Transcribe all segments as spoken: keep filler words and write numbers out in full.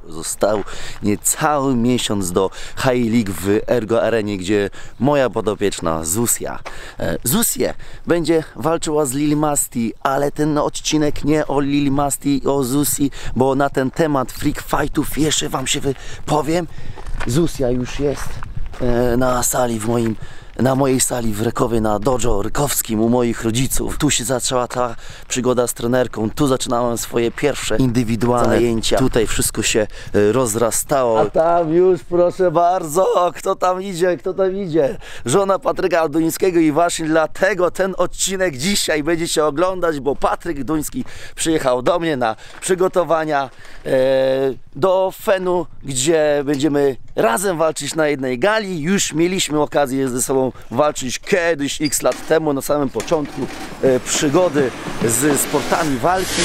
Został niecały miesiąc do High League w Ergo Arenie, gdzie moja podopieczna Zuzia e, Zuzie będzie walczyła z Lil Masti, ale ten odcinek nie o Lil Masti i o Zuzi, bo na ten temat freak fightów jeszcze wam się wypowiem. Zuzia już jest e, na sali w moim na mojej sali w Rekowie, na dojo rykowskim u moich rodziców. Tu się zaczęła ta przygoda z trenerką, tu zaczynałem swoje pierwsze indywidualne zajęcia. Tutaj wszystko się rozrastało. A tam już, proszę bardzo, kto tam idzie, kto tam idzie? Żona Patryka Duńskiego i właśnie dlatego ten odcinek dzisiaj będziecie oglądać, bo Patryk Duński przyjechał do mnie na przygotowania e, do Fenu, gdzie będziemy razem walczyć na jednej gali. Już mieliśmy okazję ze sobą walczyć kiedyś, x lat temu, na samym początku e, przygody z sportami walki.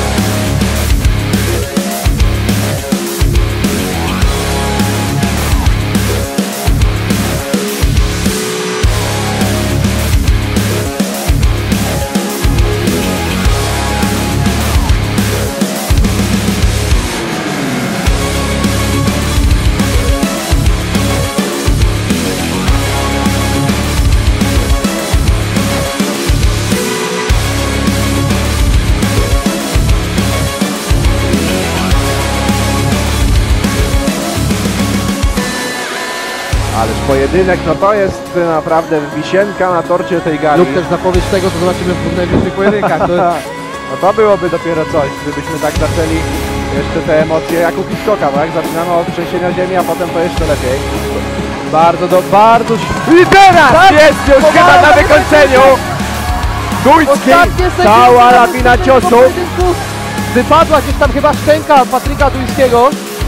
Ależ pojedynek, no to jest naprawdę wisienka na torcie tej gali. Lub też zapowiedź tego, co zobaczymy w najbliższych pojedynkach. To... No to byłoby dopiero coś, gdybyśmy tak zaczęli jeszcze te emocje jak u Hitchcocka, tak? Zaczynamy od trzęsienia ziemi, a potem to jeszcze lepiej. Bardzo, do, bardzo... I teraz tak, jest już chyba na wykończeniu! Duński, cała lawina ciosów. Wypadła gdzieś tam chyba szczęka Patryka Duńskiego.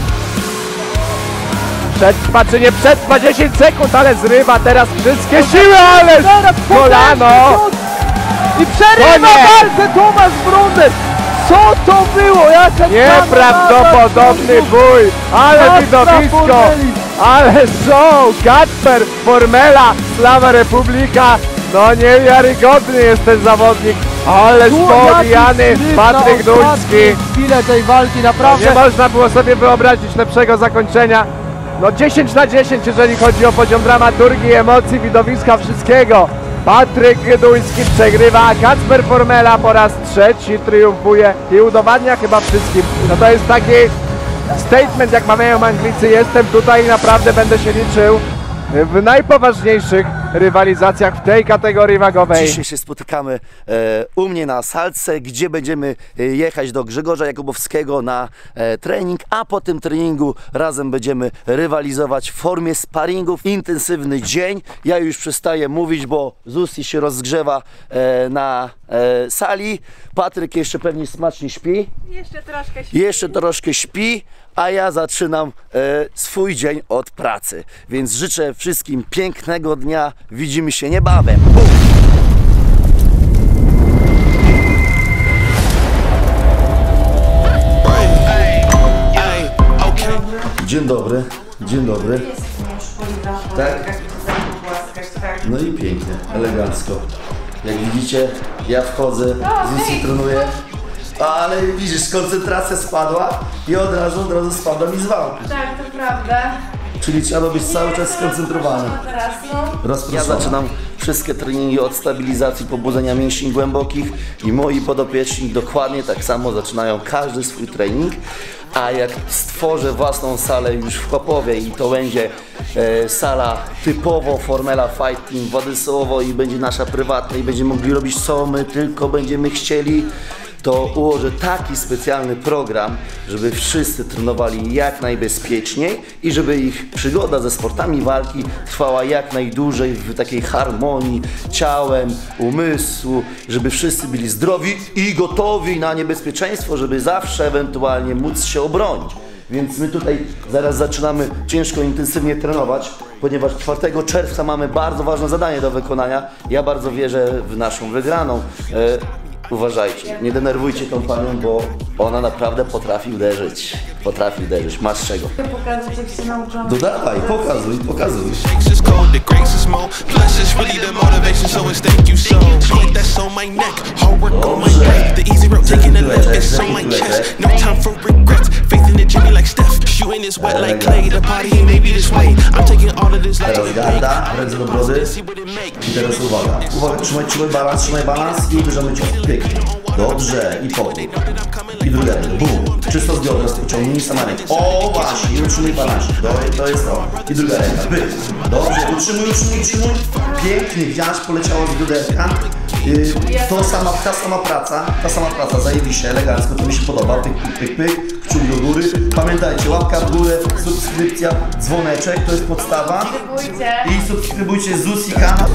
Przetrwa czy nie przetrwa, dziesięć sekund, ale zrywa teraz wszystkie siły, ale kolano! I przerywa walkę Tomasz Brunet! Co to było? Jaka nieprawdopodobny bój! Ale widowisko! Ale show! Kacper, Formela, Slawa Republika! No niewiarygodny jest ten zawodnik! Ale spowijany Patryk Duński! Chwilę tej walki naprawdę! Nie można było sobie wyobrazić lepszego zakończenia. No dziesięć na dziesięć, jeżeli chodzi o poziom dramaturgii, emocji, widowiska, wszystkiego. Patryk Duński przegrywa, a Kacper Formela po raz trzeci triumfuje i udowadnia chyba wszystkim. No to jest taki statement, jak mawiają Anglicy, jestem tutaj i naprawdę będę się liczył w najpoważniejszych rywalizacjach w tej kategorii wagowej. Dzisiaj się spotykamy e, u mnie na salce, gdzie będziemy jechać do Grzegorza Jakubowskiego na e, trening, a po tym treningu razem będziemy rywalizować w formie sparingów. Intensywny dzień. Ja już przestaję mówić, bo Zuzi się rozgrzewa e, na e, sali. Patryk jeszcze pewnie smacznie śpi. Jeszcze troszkę śpi. Jeszcze troszkę śpi. A ja zaczynam e, swój dzień od pracy. Więc życzę wszystkim pięknego dnia. Widzimy się niebawem. Dzień dobry. Dzień dobry. Tak? No i pięknie, elegancko. Jak widzicie, ja wchodzę, Zuzi trenuje. Ale widzisz, koncentracja spadła i od razu, od razu spadła mi z wałki. Tak, to prawda. Czyli trzeba być cały czas skoncentrowany. Ja zaczynam wszystkie treningi od stabilizacji, pobudzenia mięśni głębokich i moi podopieczni dokładnie tak samo zaczynają każdy swój trening. A jak stworzę własną salę już w Chopowie i to będzie e, sala typowo Formela Fight Team Władysławowo i będzie nasza prywatna i będziemy mogli robić co my tylko będziemy chcieli, to ułożę taki specjalny program, żeby wszyscy trenowali jak najbezpieczniej i żeby ich przygoda ze sportami walki trwała jak najdłużej w takiej harmonii ciałem, umysłu, żeby wszyscy byli zdrowi i gotowi na niebezpieczeństwo, żeby zawsze ewentualnie móc się obronić. Więc my tutaj zaraz zaczynamy ciężko, intensywnie trenować, ponieważ czwartego czerwca mamy bardzo ważne zadanie do wykonania. Ja bardzo wierzę w naszą wygraną. E, Uważajcie, nie denerwujcie tą panią, bo ona naprawdę potrafi uderzyć. Potrafi uderzyć, masz czego. Pokazać, jak się nauczyłam. No dawaj, pokazuj, pokazuj. it's wet like clay. The party ain't maybe this way. I'm taking all of this like Teraz garda, ręce do brody. I teraz uwaga. Uwaga, trzymaj, trzymaj balans, trzymaj balans i uderzamy cios. Pyk. Dobrze. I powrót. I druga ręka. Bum. Czysto z biodra, ciągnij sama rękę. O właśnie, i utrzymaj balans. To, to jest to. I druga ręka. Pyk. Dobrze. Utrzymuj, utrzymuj, utrzymuj. Pięknie. Widziałaś, poleciała z bioderka. Yy, to sama, ta sama praca, ta sama praca, zajebiście, elegancko, to mi się podoba, pyk, pyk, pyk, pyk, kciuk do góry. Pamiętajcie, łapka w górę, subskrypcja, dzwoneczek, to jest podstawa. Subskrybujcie. I subskrybujcie Zusi kanał.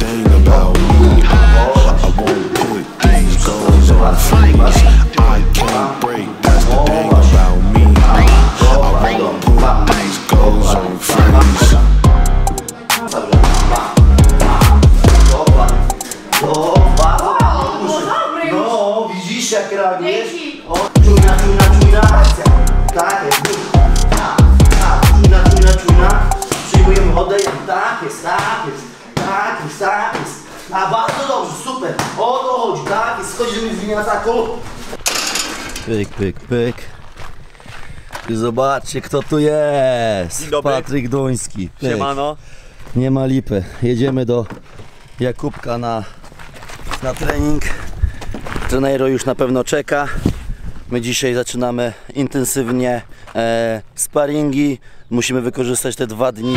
No, widzisz jak reagujesz? O, czujna, czujna, czujna akcja. Tak jest, tak, tak, czujna, czujna, czujna. Przyjmujemy oddech, tak jest, tak jest, tak jest, tak jest. A bardzo dobrze, super. O to chodzi, tak jest, schodzimy z linii ataku. Pyk, pyk, pyk. I zobaczcie kto tu jest. Dzień dobry. Patryk Duński. Pyk. Siemano. Nie ma lipy. Jedziemy do Jakubka na, na trening. Trenero już na pewno czeka. My dzisiaj zaczynamy intensywnie e, sparingi. Musimy wykorzystać te dwa dni.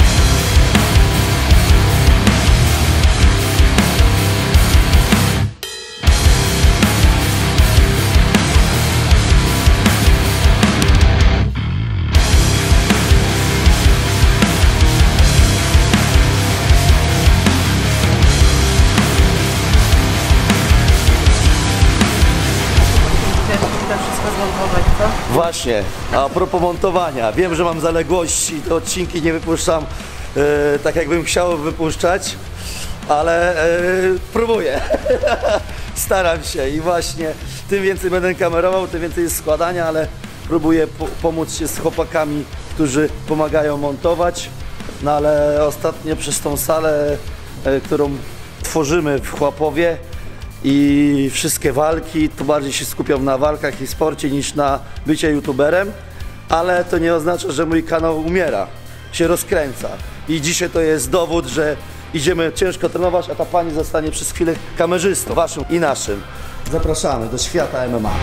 Właśnie, a propos montowania, wiem, że mam zaległości, te odcinki nie wypuszczam e, tak jakbym chciał wypuszczać, ale e, próbuję, staram się i właśnie tym więcej będę kamerował, tym więcej jest składania, ale próbuję po pomóc się z chłopakami, którzy pomagają montować, no ale ostatnio przez tą salę, e, którą tworzymy w Chłapowie, i wszystkie walki, to bardziej się skupiam na walkach i sporcie niż na bycie youtuberem, ale to nie oznacza, że mój kanał umiera, się rozkręca i dzisiaj to jest dowód, że idziemy ciężko trenować, a ta pani zostanie przez chwilę kamerzystą, waszym i naszym. Zapraszamy do świata M M A.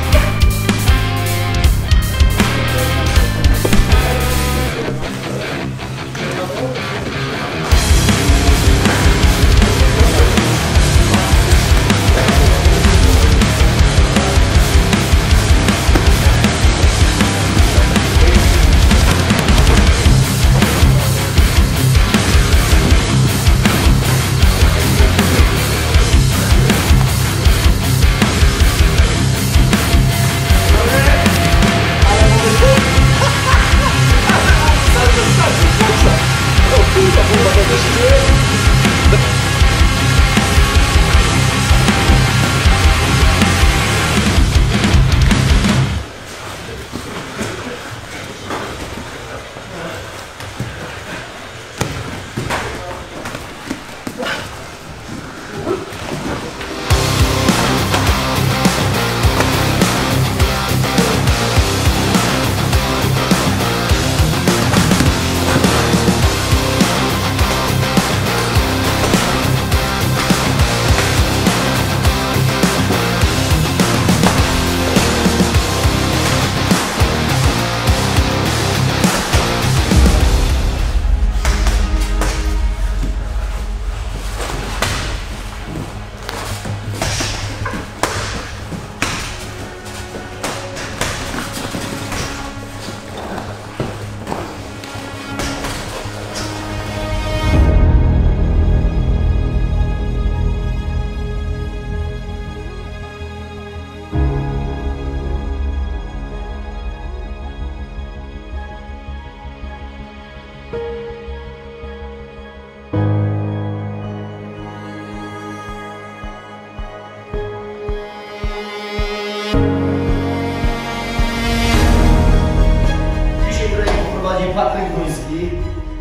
Patryk Duński,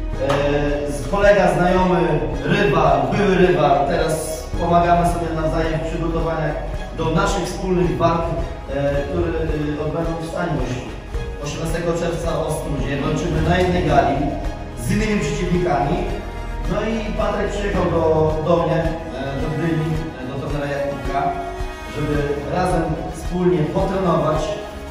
e, kolega, znajomy, rybal, były rybal, teraz pomagamy sobie nawzajem w przygotowaniach do naszych wspólnych walk, e, które e, odbędą w Staniu osiemnastego czerwca w Ostrudzie. Walczymy na jednej gali z innymi przeciwnikami. No i Patryk przyjechał do, do mnie, do Gdyni, do trenera Jakubka, żeby razem wspólnie potrenować.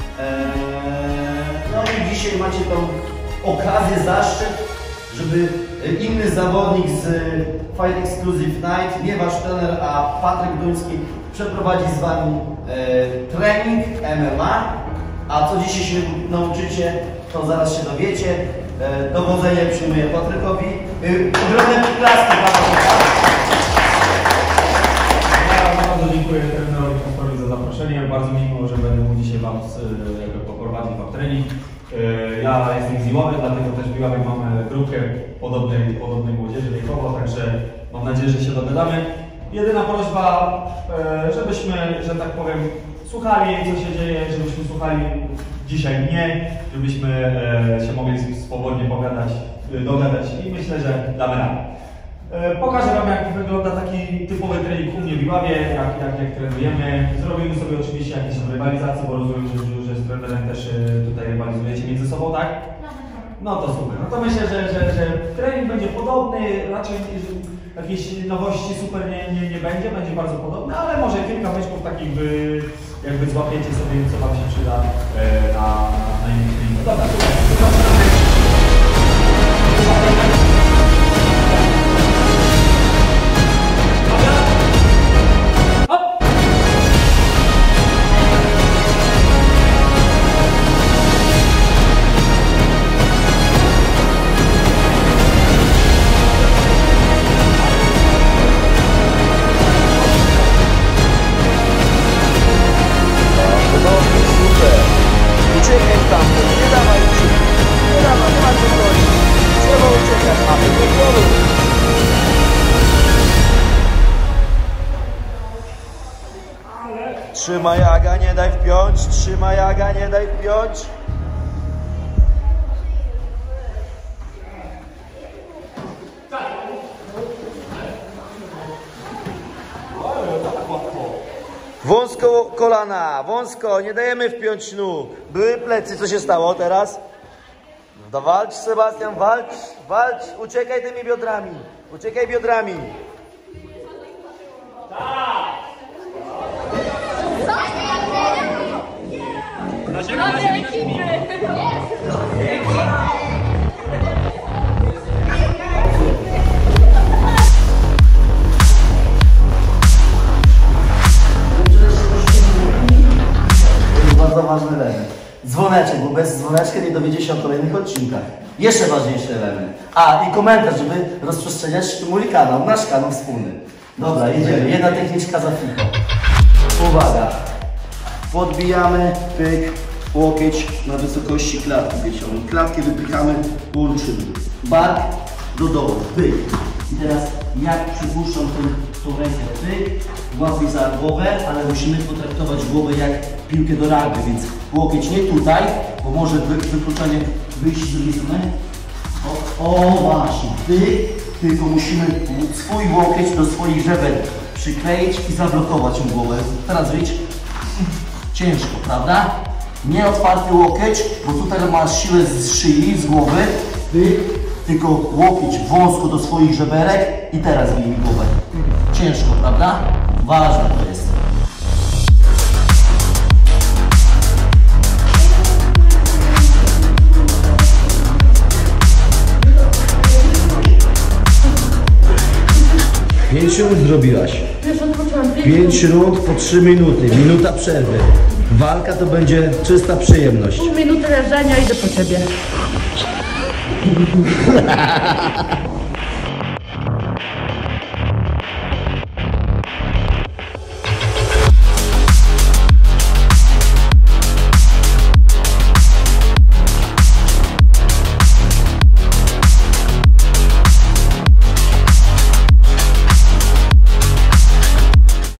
No i dzisiaj macie tą okazję, zaszczyt, żeby inny zawodnik z Fight Exclusive Night, nie wasz trener, a Patryk Duński przeprowadzi z wami e, trening M M A. A co dzisiaj się nauczycie, to zaraz się dowiecie. E, dowodzenie przyjmuję Patrykowi. E, ogromne klaski dla Patryka. Ja bardzo dziękuję trenerowi Kasparowi za zaproszenie. Bardzo mi miło, że będę mógł dzisiaj wam e, jakby poprowadzić wam trening. Ja jestem z Iławy, dlatego też w Iławie mamy grupkę podobnej, podobnej młodzieży wiekowo, także mam nadzieję, że się dogadamy. Jedyna prośba, żebyśmy, że tak powiem, słuchali, co się dzieje, żebyśmy słuchali dzisiaj mnie, żebyśmy się mogli swobodnie pogadać, dogadać i myślę, że damy radę. Pokażę wam, jak wygląda taki typowy trening u mnie w Iławie, jak, jak, jak trenujemy. Zrobimy sobie oczywiście jakieś rywalizacje, bo rozumiem, że, że z trenerem też tutaj rywalizujecie między sobą, tak? No to super. No to myślę, że, że, że trening będzie podobny, raczej jakiejś nowości super nie, nie, nie będzie, będzie bardzo podobny, ale może kilka myszków takich wy, jakby złapiecie sobie, co wam się przyda na, na innym treningu. Dobra, super. Trzymaj Aga, nie daj wpiąć, trzymaj Aga, nie daj wpiąć. Wąsko kolana, wąsko, nie dajemy wpiąć nóg. Były plecy, co się stało teraz? No walcz, Sebastian, walcz, walcz, uciekaj tymi biodrami, uciekaj biodrami. Bardzo ważny element. Dzwoneczek, bo bez dzwoneczka nie dowiedzie się o kolejnych odcinkach. Jeszcze ważniejszy element. A, i komentarz, żeby rozprzestrzeniać mój kanał, nasz kanał wspólny. Dobra, jedziemy. Jedna techniczka za chwilę. Uwaga. Podbijamy, pyk, łokieć na wysokości klatki piersiowej. Klatkę wypychamy, łączymy. Bark do dołu, pyk. I teraz jak przypuszczam tą, tą rękę, pyk, łapię za głowę, ale musimy potraktować głowę jak piłkę do rugby, więc łokieć nie tutaj, bo może wy, wykluczenie wyjść z drugiej strony. O, o właśnie, pyk, tylko musimy swój łokieć do swoich żeber przykleić i zablokować mu głowę. Teraz wyjdź. Ciężko, prawda? Nie otwarty łokieć, bo tutaj masz siłę z szyi, z głowy, pyk, tylko łokieć wąsko do swoich żeberek i teraz bij mi głowę. Ciężko, prawda? Ważne to jest. Pięć rund zrobiłaś. Pięć rund po trzy minuty. Minuta przerwy. Walka to będzie czysta przyjemność. Pół minuty leżenia, idę po ciebie.